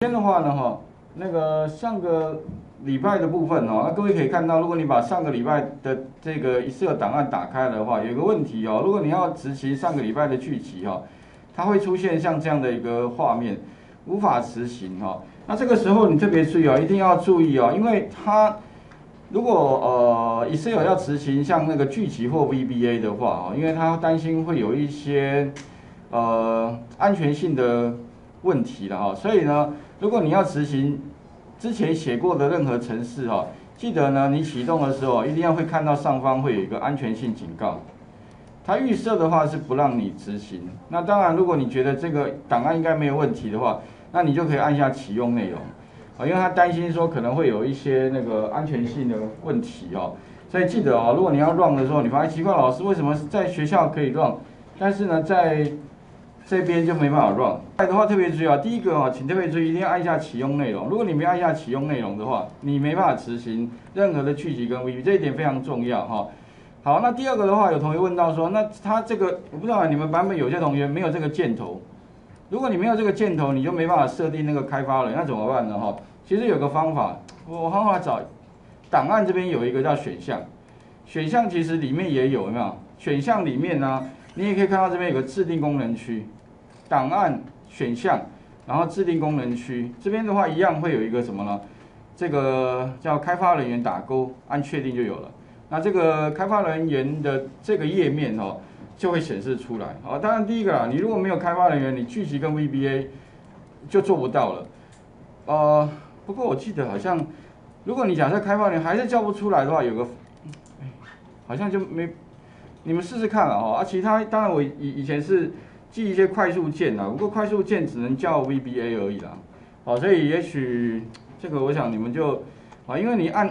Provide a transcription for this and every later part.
今天的话呢，那个上个礼拜的部分那各位可以看到，如果你把上个礼拜的这个 Excel 档案打开的话，有一个问题如果你要执行上个礼拜的剧集它会出现像这样的一个画面，无法执行那这个时候你特别注意一定要注意因为它如果Excel 要执行像那个剧集或 VBA 的话因为它担心会有一些安全性的问题了所以呢，如果你要执行之前写过的任何程式记得呢你启动的时候一定要会看到上方会有一个安全性警告。它预设的话是不让你执行。那当然，如果你觉得这个档案应该没有问题的话，那你就可以按下启用内容因为他担心说可能会有一些那个安全性的问题所以记得如果你要 run 的时候，你发现奇怪，老师为什么在学校可以 run， 但是呢在这边就没办法 run。再的话特别注意第一个请特别注意，一定要按下启用内容。如果你没按下启用内容的话，你没办法执行任何的剧集跟 VB， 这一点非常重要好，那第二个的话，有同学问到说，那它这个我不知道你们版本有些同学没有这个箭头，如果你没有这个箭头，你就没办法设定那个开发人，那怎么办呢其实有个方法，我好好找档案这边有一个叫选项，选项其实里面也有没有？选项里面呢，你也可以看到这边有个制定功能区，档案选项，然后制定功能区这边的话一样会有一个什么呢？这个叫开发人员打勾，按确定就有了。那这个开发人员的这个页面就会显示出来当然第一个你如果没有开发人员，你剧集跟 VBA 就做不到了。不过我记得好像，如果你假设开发人员还是叫不出来的话，有个好像就没，你们试试看其他当然我以前是记一些快速键不过快速键只能叫 VBA 而已啦。所以也许这个我想你们就。因为你按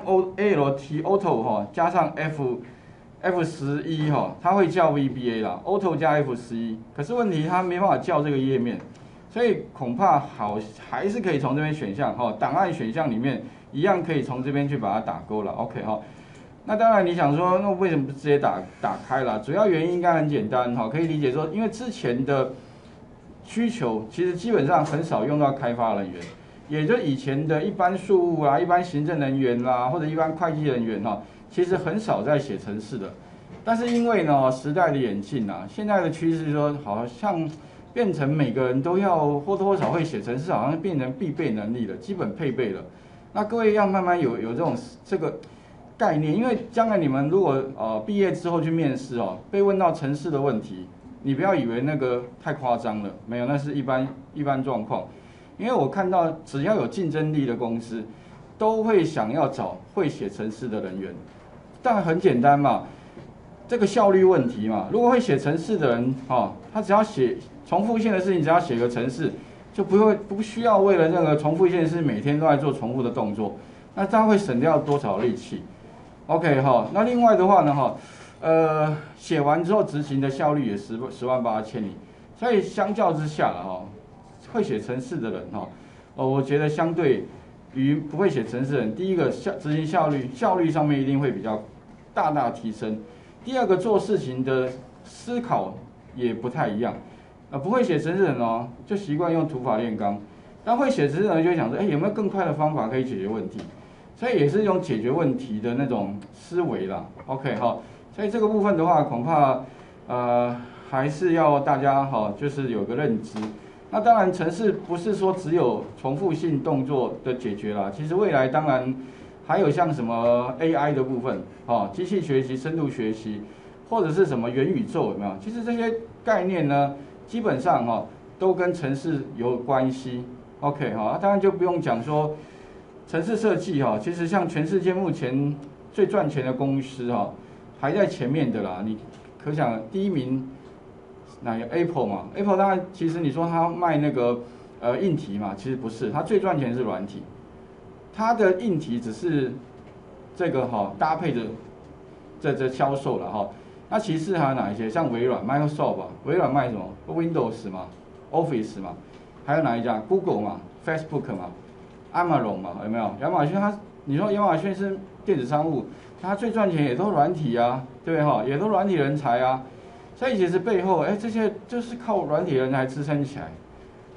ALT Auto 加上 F11它会叫 VBA 啦 ，Auto 加 F11， 可是问题它没办法叫这个页面，所以恐怕还是可以从这边选项档案选项里面一样可以从这边去把它打勾了 ，OK 那当然你想说，那为什么不直接打开啦？主要原因应该很简单可以理解说，因为之前的需求其实基本上很少用到开发人员。也就以前的一般事务一般行政人员啦，或者一般会计人员其实很少在写程式的。但是因为呢时代的演进现在的趋势说好像变成每个人都要或多或少会写程式，好像变成必备能力了，基本配备了。那各位要慢慢有这个概念，因为将来你们如果毕业之后去面试被问到程式的问题，你不要以为那个太夸张了，没有，那是一般状况。因为我看到只要有竞争力的公司，都会想要找会写程式的人员。当然很简单嘛，这个效率问题嘛。如果会写程式的人他只要写重复性的事情，只要写个程式，就不需要为了那个重复性的事每天都在做重复的动作，那这样会省掉多少力气 ？OK 那另外的话呢写完之后执行的效率也10万8千里，所以相较之下了会写程式的人我觉得相对于不会写程式的人，第一个执行效率上面一定会比较大提升。第二个做事情的思考也不太一样。不会写程式的人就习惯用土法炼钢，但会写程式的人就会想说，有没有更快的方法可以解决问题？所以也是一种解决问题的那种思维啦。OK 所以这个部分的话，恐怕还是要大家就是有个认知。那当然，程式不是说只有重复性动作的解决啦，其实未来当然还有像什么 AI 的部分机器学习、深度学习，或者是什么元宇宙有没有？其实这些概念呢，基本上都跟程式有关系。OK 当然就不用讲说程式设计其实像全世界目前最赚钱的公司还在前面的啦，你可想第一名。那有 Apple 嘛 ？Apple 当然，其实你说它卖那个硬体嘛，其实不是，它最赚钱是软体，它的硬体只是这个搭配着这销售了那其次还有哪一些？像微软 Microsoft 微软卖什么 ？Windows 嘛 ，Office 嘛，还有哪一家 ？Google 嘛 ，Facebook 嘛 ，Amazon 嘛，有没有？亚马逊你说亚马逊是电子商务，它最赚钱也都软体对不对也都软体人才所以其实背后这些就是靠软体人才支撑起来。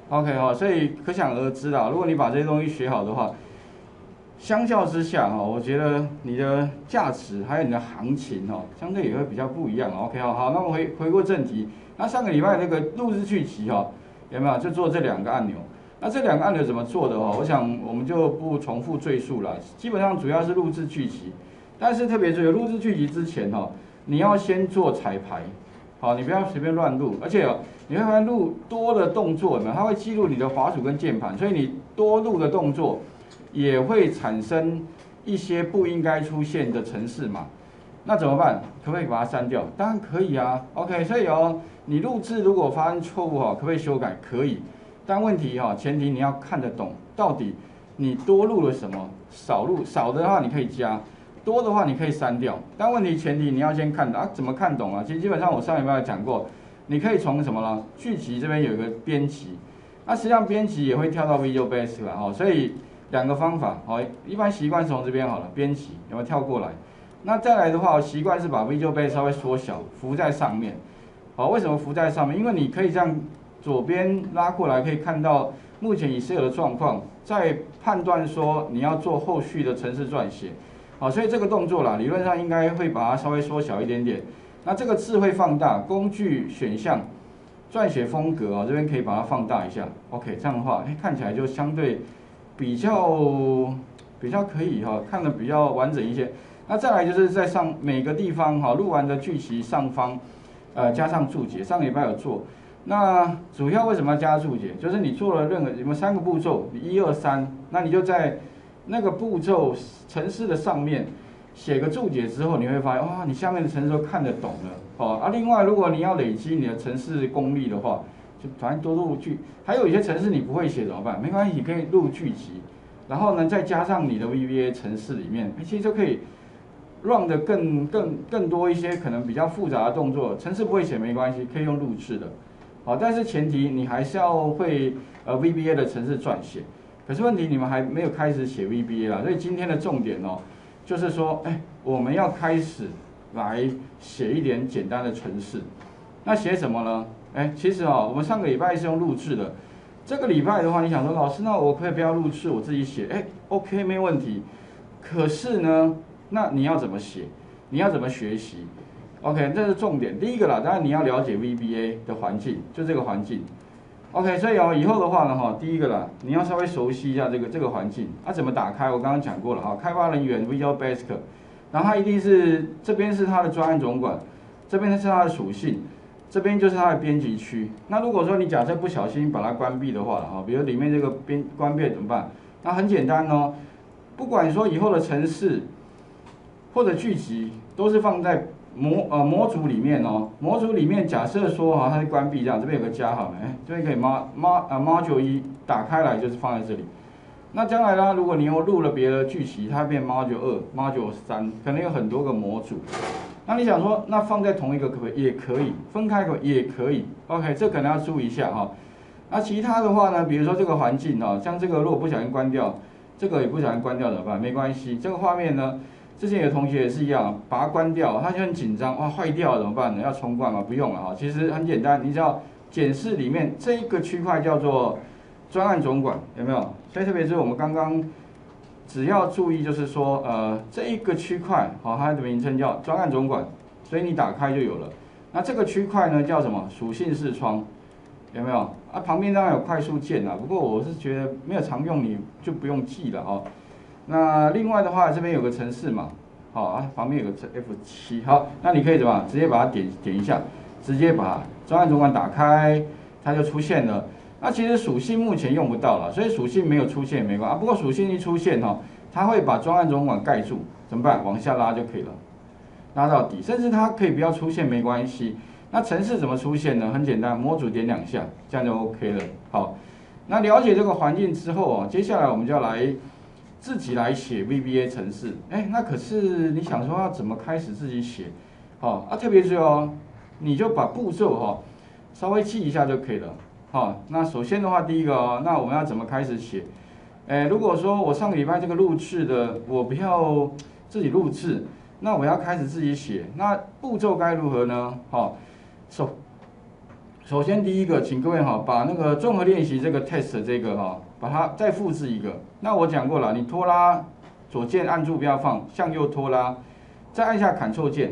OK 哈，所以可想而知啦，如果你把这些东西学好的话，相较之下哈，我觉得你的价值还有你的行情哈，相对也会比较不一样。OK 好，那我们回过正题，那上个礼拜那个录制剧集哈，有没有就做这2个按钮？那这2个按钮怎么做的哈？我想我们就不重复赘述了，基本上主要是录制剧集，但是特别注意录制剧集之前哈，你要先做彩排。好，你不要随便乱录，而且你会发现录多的动作呢，它会记录你的滑鼠跟键盘，所以你多录的动作也会产生一些不应该出现的程式码。那怎么办？可不可以把它删掉？当然可以啊。OK， 所以你录制如果发生错误可不可以修改？可以，但问题前提你要看得懂到底你多录了什么，少的话你可以加。多的话你可以删掉，但问题前提你要先看懂怎么看懂啊？其实基本上我上礼拜讲过，你可以从什么呢？剧集这边有一个编辑，那实际上编辑也会跳到 Visual Basic 啦，所以2个方法，一般习惯是从这边好了，编辑有没有跳过来？那再来的话，习惯是把 Visual Basic 稍微缩小，浮在上面，为什么浮在上面？因为你可以这样左边拉过来，可以看到目前Excel的状况，在判断说你要做后续的程式撰写。好，所以这个动作啦，理论上应该会把它稍微缩小一点点。那这个字会放大，工具选项、撰写风格这边可以把它放大一下。OK， 这样的话，看起来就相对比较可以看得比较完整一些。那再来就是在每个地方录完的句集上方，加上注解。上个礼拜有做。那主要为什么要加注解？就是你做了有没有3个步骤，你1、2、3，那你就在那个步骤程式的上面写个注解之后，你会发现哇，你下面的程式都看得懂了另外，如果你要累积你的程式功力的话，就反正多录句。还有一些程式你不会写怎么办？没关系，你可以录句集，然后呢再加上你的 VBA 程式里面，其实就可以 run 的更多一些可能比较复杂的动作。程式不会写没关系，可以用录制的。但是前提你还是要会VBA 的程式撰写。可是问题你们还没有开始写 VBA 啦，所以今天的重点就是说，我们要开始来写一点简单的程式。那写什么呢？其实我们上个礼拜是用录制的，这个礼拜的话，你想说老师，那我可以不要录制，我自己写？OK， 没问题。可是呢，那你要怎么写？你要怎么学习 ？OK， 这是重点。第一个啦，当然你要了解 VBA 的环境，就这个环境。OK， 所以以后的话呢，第一个啦，你要稍微熟悉一下这个环境。怎么打开？我刚刚讲过了开发人员 Visual Basic， 然后它一定是这边是它的专案总管，这边是它的属性，这边就是它的编辑区。那如果说你假设不小心把它关闭的话比如里面这个关闭怎么办？那很简单不管说以后的程式或者剧集都是放在模组里面模组里面假设说它是关闭这样，这边有个加好了，这边可以module 1打开来就是放在这里。那将来呢，如果你又录了别的剧集，它变 module 2、module 3，可能有很多个模组。那你想说，那放在同一个可不可以？也可以，分开也可以。OK， 这可能要注意一下那其他的话呢，比如说这个环境像这个如果不小心关掉，这个也不小心关掉怎么办？没关系，这个画面呢。之前有同学也是一样，把它关掉，他就很紧张，哇，坏掉了怎么办呢？要重灌吗？不用了其实很简单，你只要检视里面这一个区块叫做专案总管，有没有？所以特别是我们刚刚只要注意，就是说这一个区块它的名称叫专案总管，所以你打开就有了。那这个区块呢叫什么？属性视窗，有没有？旁边当然有快速键不过我是觉得没有常用，你就不用记了那另外的话，这边有个程式嘛，旁边有个 F7， 好，那你可以怎么直接把它点一下，直接把专案总管打开，它就出现了。那其实属性目前用不到了，所以属性没有出现也没关系不过属性一出现它会把专案总管盖住，怎么办？往下拉就可以了，拉到底，甚至它可以不要出现没关系。那程式怎么出现呢？很简单，模组点2下，这样就 OK 了。好，那了解这个环境之后接下来我们就要来。自己来写 VBA 程式，那可是你想说要怎么开始自己写？特别是你就把步骤稍微记一下就可以了。那首先的话，第一个那我们要怎么开始写？如果说我上个礼拜这个录制的，我不要自己录制， 首先第一个，请各位哈，把那个综合练习这个 test 这个哈，把它再复制一个。那我讲过了，你拖拉左键按住不要放，向右拖拉，再按下 Ctrl 键，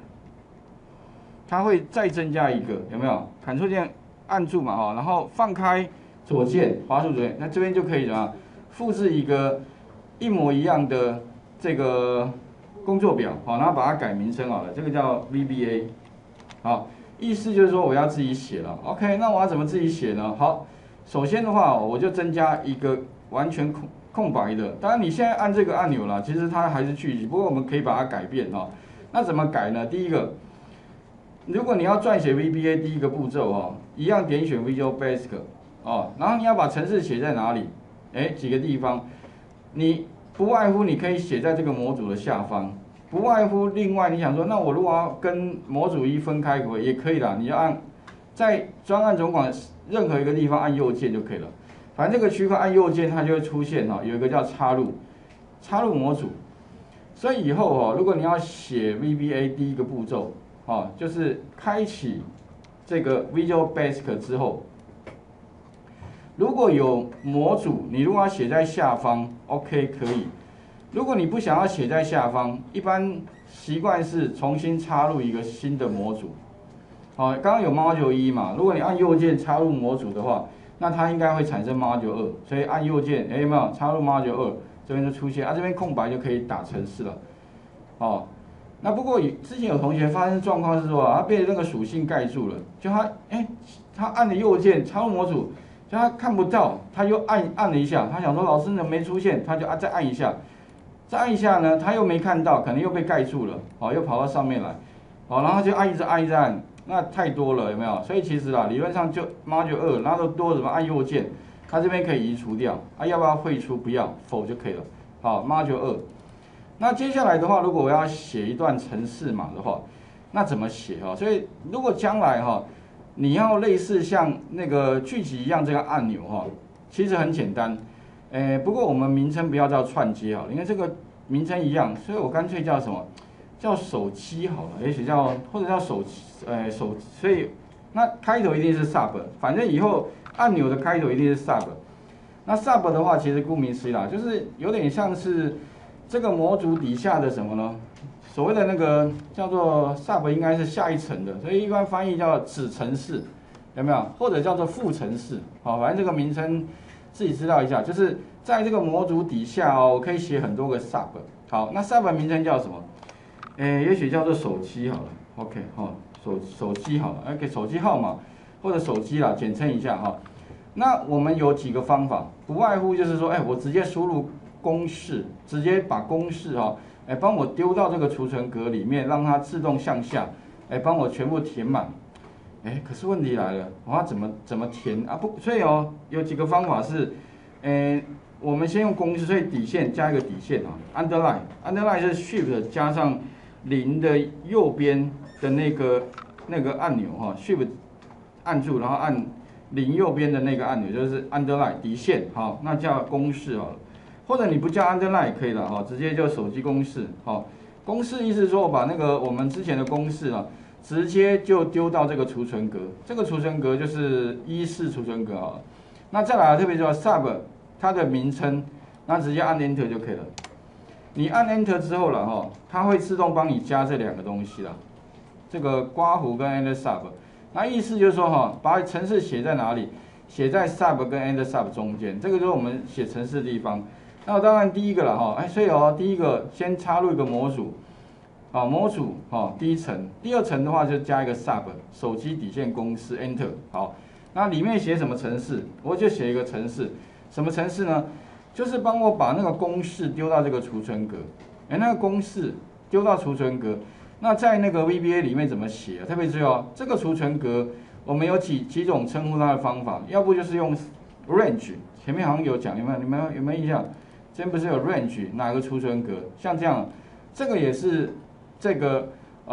它会再增加一个，有没有 ？Ctrl 键按住嘛哈，然后放开左键，滑鼠左键，那这边就可以怎么复制一个一模一样的这个工作表，好，然后把它改名称好了，这个叫 VBA， 好。意思就是说我要自己写了 ，OK， 那我要怎么自己写呢？好，首先的话，我就增加一个完全空白的。当然你现在按这个按钮啦，其实它还是句集，不过我们可以把它改变哈。那怎么改呢？第一个，如果你要撰写 VBA， 第一个步骤哈，一样点选 Visual Basic 哦，然后你要把程式写在哪里？几个地方，你不外乎你可以写在这个模组的下方。不外乎另外你想说，那我如果要跟模组一分开，可不可以？也可以啦，你就按在专案总管任何一个地方按右键就可以了。反正这个区块按右键，它就会出现哈，有一个叫插入模组。所以以后哈，如果你要写 VBA 第一个步骤，就是开启这个 Visual Basic 之后，如果有模组，你如果要写在下方 ，OK 可以。如果你不想要写在下方，一般习惯是重新插入一个新的模组。好，刚刚有 Module 1嘛，如果你按右键插入模组的话，那它应该会产生 Module 2，所以按右键，有没有插入 Module 2，这边就出现，这边空白就可以打程式了。哦，那不过之前有同学发生状况是说他被那个属性盖住了，就他按了右键插入模组，就他看不到，他又按了一下，他想说老师怎么没出现，他就再按一下。再按一下呢，他又没看到，可能又被盖住了，又跑到上面来，然后就一直按，那太多了，有没有？所以其实理论上就 Module 2，然后多怎么按右键，它这边可以移除掉，要不要汇出？不要，否就可以了。好 ，Module 2。那接下来的话，如果我要写一段程式码的话，那怎么写所以如果将来你要类似像那个剧集一样这个按钮其实很简单。不过我们名称不要叫串接好了，因为这个名称一样，所以我干脆叫什么？叫手机好了，也许或者叫所以那开头一定是 sub， 反正以后按钮的开头一定是 sub。那 sub 的话，其实顾名思义啦，就是有点像是这个模组底下的什么呢？所谓的那个叫做 sub， 应该是下一层的，所以一般翻译叫子程式，有没有？或者叫做副程式，反正这个名称。自己知道一下，就是在这个模组底下我可以写很多个 sub。好，那 sub 名称叫什么？也许叫做手机好了 ，OK， 手机好了 ，OK， 手机号码或者手机啦，简称一下那我们有几个方法，不外乎就是说，我直接输入公式，直接把公式帮我丢到这个储存格里面，让它自动向下，帮我全部填满。可是问题来了，我要怎么填啊？不，所以有几个方法是，我们先用公式，所以底线加一个底线underline 是 shift 加上0的右边的那个按钮shift 按住，然后按0右边的那个按钮，就是 underline 底线，好，那叫公式好了，或者你不叫 underline 也可以了直接就手机公式，公式意思是说我把那个我们之前的公式直接就丢到这个储存格，这个储存格就是14储存格那再来特别说 sub 它的名称，那直接按 Enter 就可以了。你按 Enter 之后了它会自动帮你加这两个东西啦，这个刮弧跟 End sub。那意思就是说把程式写在哪里？写在 sub 跟 End sub 中间，这个就是我们写程式的地方。那当然第一个了所以第一个先插入一个模组。模组第一层，第二层的话就加一个 sub 手机底线公式 Enter。好，那里面写什么程式？我就写一个程式，什么程式呢？就是帮我把那个公式丢到这个储存格。那个公式丢到储存格，那在那个 VBA 里面怎么写特别注意这个储存格我们有几种称呼它的方法，要不就是用 range， 前面好像有讲，有没有印象？这边不是有 range 哪个储存格？像这样，这个也是。这个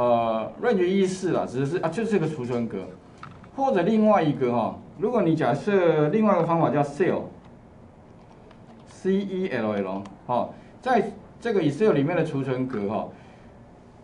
range 14啦，只是就是这个储存格，或者另外一个如果你假设另外一个方法叫 cell， 在这个 Excel 里面的储存格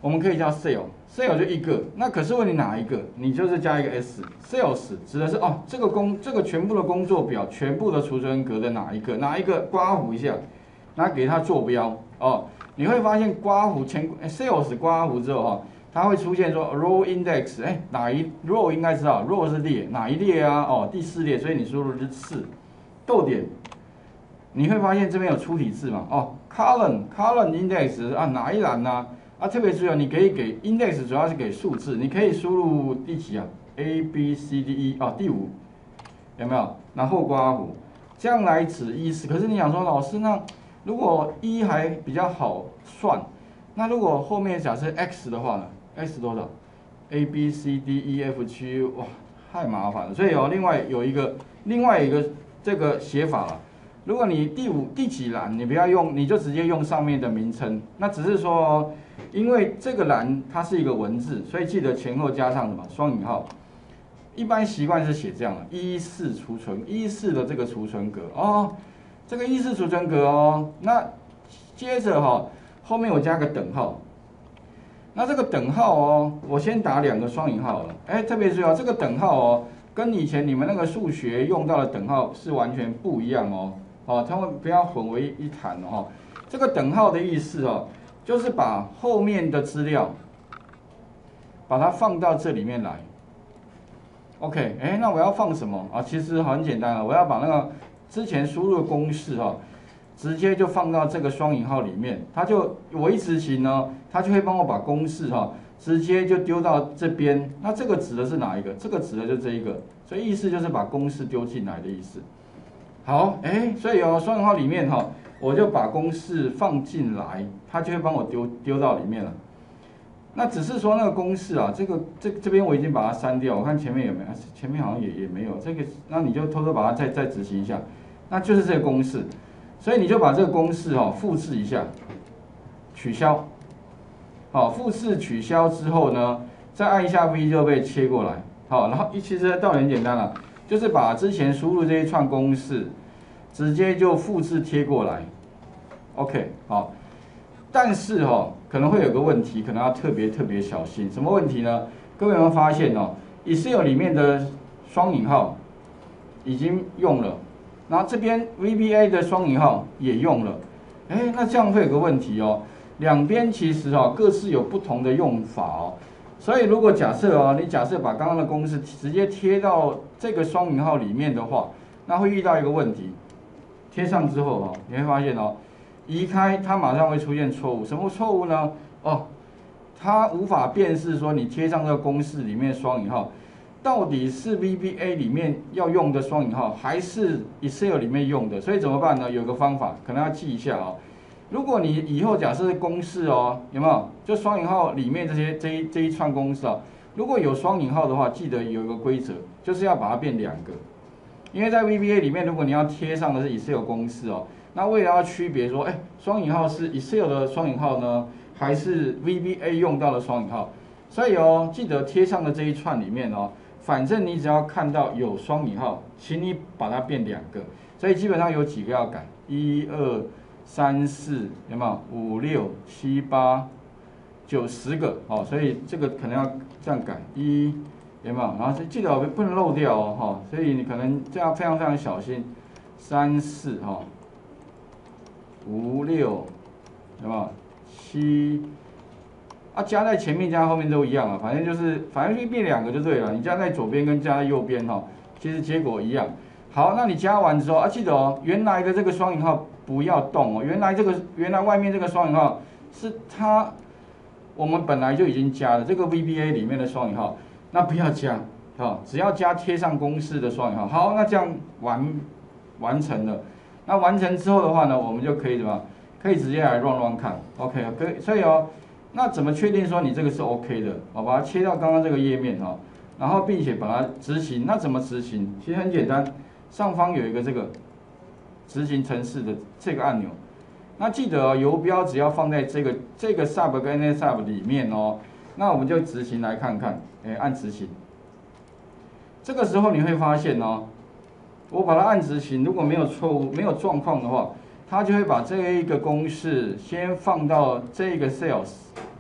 我们可以叫 sale 就一个，那可是问你哪一个，你就是加一个 s，sales 指的是哦这个全部的工作表，全部的储存格的哪一个刮胡一下，那给它坐标哦，你会发现刮胡sales 刮胡之后哈，它会出现说 row index， 哪一 row 应该知道 row 是列，哪一列啊？哦第4列，所以你输入是4，逗点，你会发现这边有出题字嘛？哦 column index 啊哪一栏呢？啊，特别注意哦，你可以给 index 主要是给数字，你可以输入第几啊 ？A B C D E 哦，第5，有没有？然后刮胡，这样来指意思。可是你想说，老师，那如果1还比较好算，那如果后面假设 x 的话呢 ？x 多少 ？A B C D E F G 哇，太麻烦了。所以哦，另外一个这个写法了。如果你第几栏，你不要用，你就直接用上面的名称。那只是说，因为这个栏它是一个文字，所以记得前后加上什么双引号。一般习惯是写这样的，114储存114的这个储存格哦，这个114储存格哦。那接着哈，后面我加个等号。那这个等号哦，我先打2个双引号了。特别注意哦，这个等号哦，跟以前你们那个数学用到的等号是完全不一样哦。哦，他们不要混为一谈哦。这个等号的意思哦，就是把后面的资料，把它放到这里面来。OK， 那我要放什么啊？其实很简单了，我要把那个之前输入的公式哈，直接就放到这个双引号里面。我一执行呢，它就会帮我把公式哈，直接就丢到这边。那这个指的是哪一个？这个指的就是这一个，所以意思就是把公式丢进来的意思。好，所以哦，双引号里面哈，我就把公式放进来，它就会帮我丢到里面了。那只是说那个公式啊，这边我已经把它删掉，我看前面有没有？前面好像也没有。这个，那你就偷偷把它再执行一下，那就是这个公式。所以你就把这个公式复制一下，取消。好，复制取消之后呢，再按一下 V 就被切过来。好，然后其实道理很简单了。就是把之前输入这一串公式，直接就复制贴过来 ，OK， 好。但是可能会有个问题，可能要特别小心。什么问题呢？各位有没有发现Excel 里面的双引号已经用了，然后这边 VBA 的双引号也用了，那这样会有个问题两边其实各自有不同的用法所以如果假设你假设把刚刚的公式直接贴到这个双引号里面的话，那会遇到一个问题，贴上之后你会发现移开它马上会出现错误。什么错误呢？它无法辨识说你贴上这个公式里面的双引号到底是 VBA 里面要用的双引号，还是 Excel 里面用的。所以怎么办呢？有个方法，可能要记一下如果你以后假设公式有没有？就双引号里面这一串公式如果有双引号的话，记得有一个规则，就是要把它变2个。因为在 VBA 里面，如果你要贴上的是 Excel 公式那为了要区别说，双引号是 Excel 的双引号呢，还是 VBA 用到的双引号？所以记得贴上的这一串里面反正你只要看到有双引号，请你把它变2个。所以基本上有几个要改，1、2、3、4，有没有？5、6、7、8、9、10个所以这个可能要这样改1，有没有？然后记得不能漏掉所以你可能这样非常小心。3、45、6，有没有？7加在前面加后面都一样反正就变2个就对了。你加在左边跟加在右边其实结果一样。好，那你加完之后记得原来的这个双引号不要动原来外面这个双引号是我们本来就已经加了这个 VBA 里面的双引号，那不要加只要加贴上公式的双引号。好，那这样完成了。那完成之后的话呢，我们就可以怎么？可以直接来 run 看 ，OK， 所以那怎么确定说你这个是 OK 的？把它切到刚刚这个页面然后并且把它执行。那怎么执行？其实很简单，上方有一个这个执行程式的这个按钮。那记得游标只要放在这个 sub 跟 sub 里面那我们就执行来看看，按执行。这个时候你会发现我把它按执行，如果没有错误、没有状况的话，它就会把这一个公式先放到这个 sales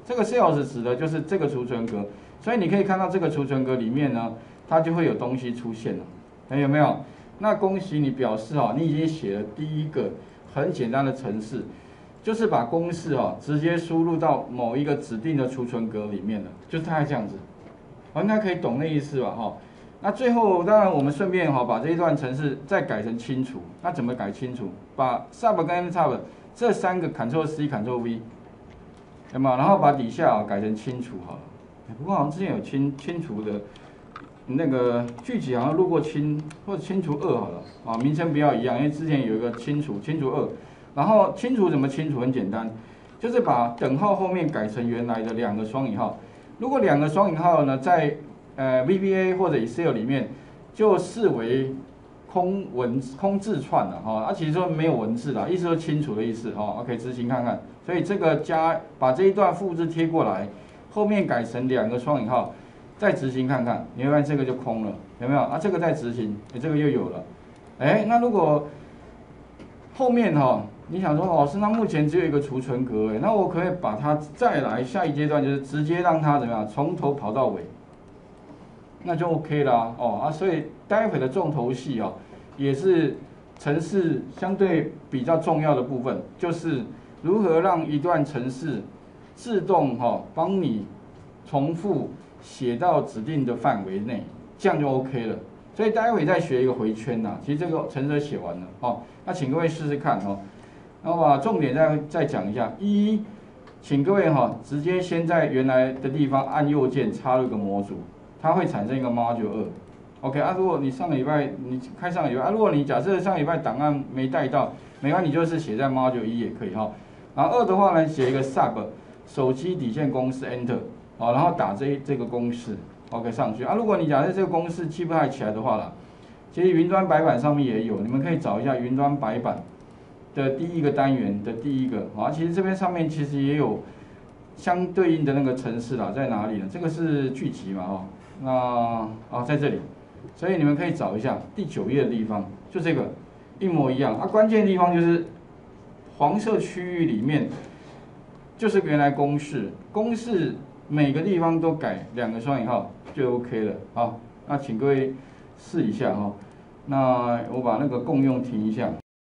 这个 sales 指的就是这个储存格，所以你可以看到这个储存格里面呢，它就会有东西出现了，有没有？那恭喜你，表示你已经写了第一个很简单的程式，就是把公式直接输入到某一个指定的储存格里面了，就是大概这样子，应该可以懂那意思吧？那最后当然我们顺便把这一段程式再改成清除，那怎么改清除？把 sub 跟 sub 这三个 Ctrl C Ctrl V， 有没有？然后把底下改成清除好了。不过好像之前有清除的。那个具体好像录过清或者清除2好了名称不要一样，因为之前有一个清除2，然后清除怎么清除很简单，就是把等号后面改成原来的2个双引号。如果2个双引号呢在VBA 或者 Excel 里面就视为空字串了其实说没有文字啦，意思说清除的意思OK 执行看看，所以这个把这一段复制贴过来，后面改成2个双引号。再执行看看，你会发现这个就空了，有没有？这个再执行，这个又有了。那如果后面你想说老师，那目前只有一个储存格，那我可以把它再来下一阶段，就是直接让它怎么样，从头跑到尾，那就 OK 啦。所以待会的重头戏也是程式相对比较重要的部分，就是如何让一段程式自动帮你重复。写到指定的范围内，这样就 OK 了。所以待会再学一个回圈其实这个程式写完了那请各位试试看那我把重点再讲一下。请各位直接先在原来的地方按右键插入一个模组，它会产生一个 module 2。OK 如果你上个礼拜如果你假设上个礼拜档案没带到，没关系，你就是写在 module 1也可以然后2的话呢，写一个 sub 手机底线公式 Enter。然后打这个公式 ，OK 上去如果你假设这个公式记不太起来的话啦，其实云端白板上面也有，你们可以找一下云端白板的第一个单元的第一个其实这边上面其实也有相对应的那个程式啦，在哪里呢？这个是剧集嘛那在这里，所以你们可以找一下第9页的地方，就这个一模一样关键的地方就是黄色区域里面就是原来公式每个地方都改2个双引号就 OK 了那请各位试一下那我把那个共用停一下。